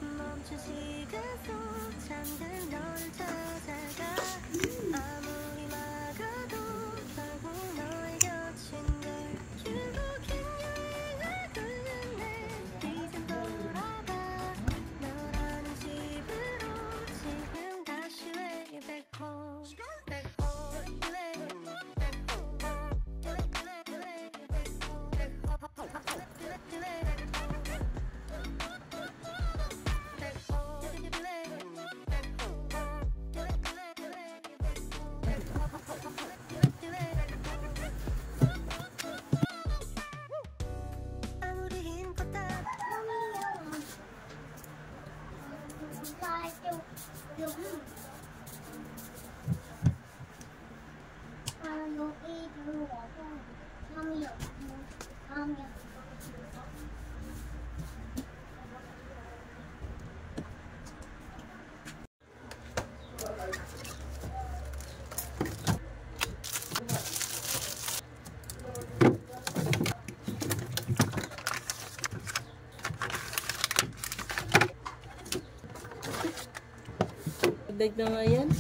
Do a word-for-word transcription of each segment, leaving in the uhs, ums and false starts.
Dagdag na nga yan.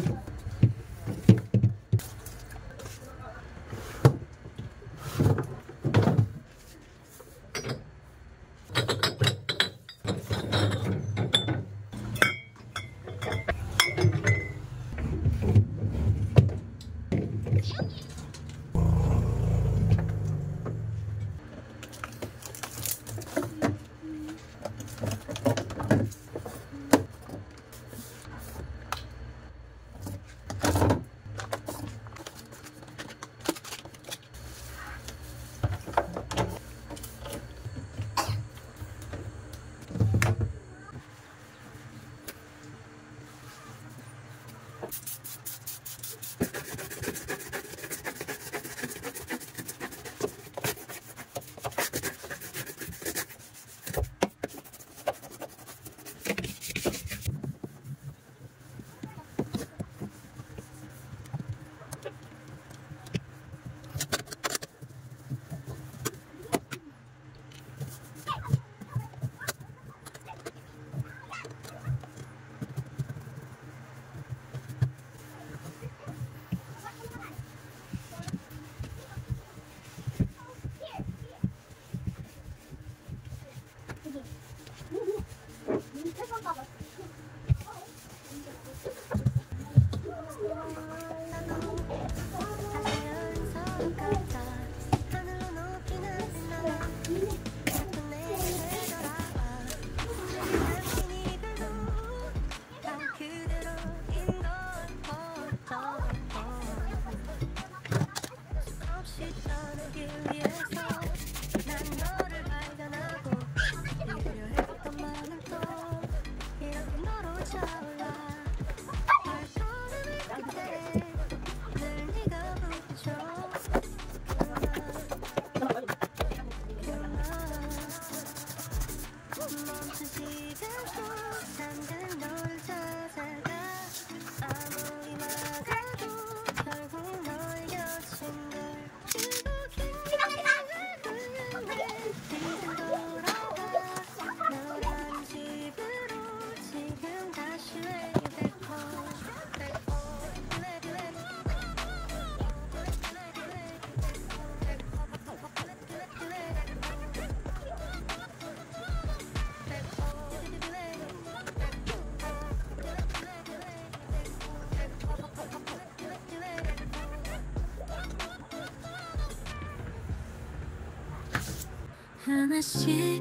하나씩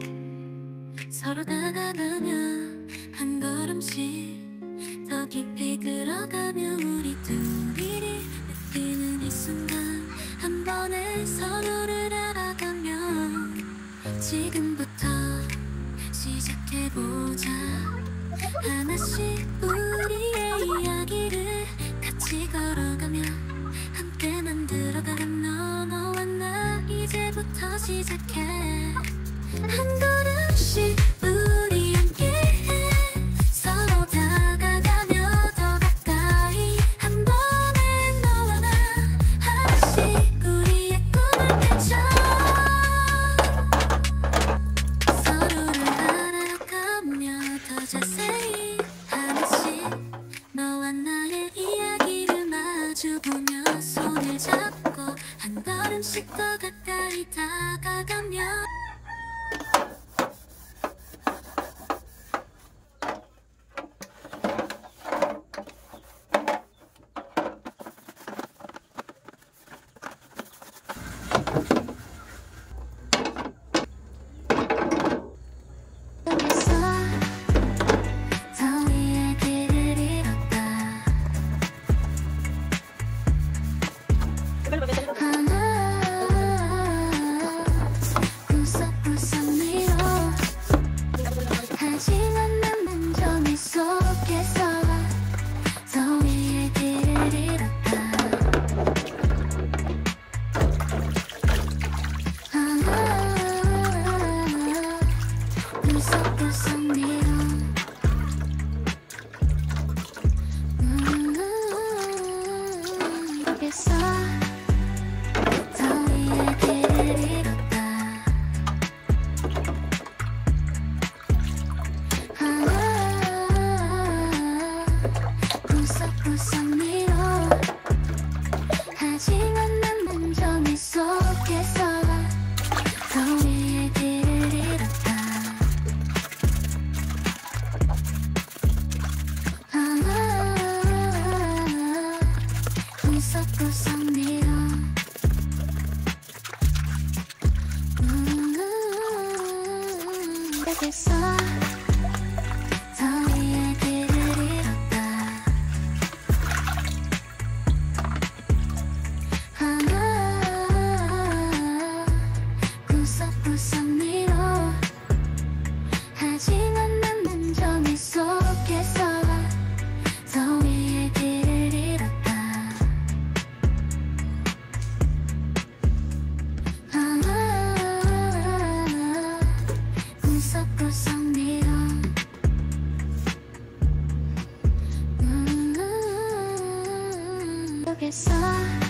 서로 다가가며 한 걸음씩 더 깊이 들어가며 우리 둘이 느끼는 이 순간 한 번에 서로를 알아가며 지금부터 시작해보자. 하나씩 우리의 이야기를 같이 걸어가며 함께 만들어가는 너, 너와 나 이제부터 시작해. 한 걸음씩 우리 함께해. 서로 다가가며 더 가까이 한 번에 너와 나 하나씩 우리의 꿈을 펼쳐 서로를 알아가며 더 자세히 하나씩 너와 나의 이야기를 마주보며 손을 잡고 한 걸음씩 더 가까이 다가가며 그래서 더 이야기를 잃었다. 하나 구석구석 미뤄 하지만 남는 정이 속에서 더 이야기를 잃었다. 하나 구석구석 미뤄 음, 속에서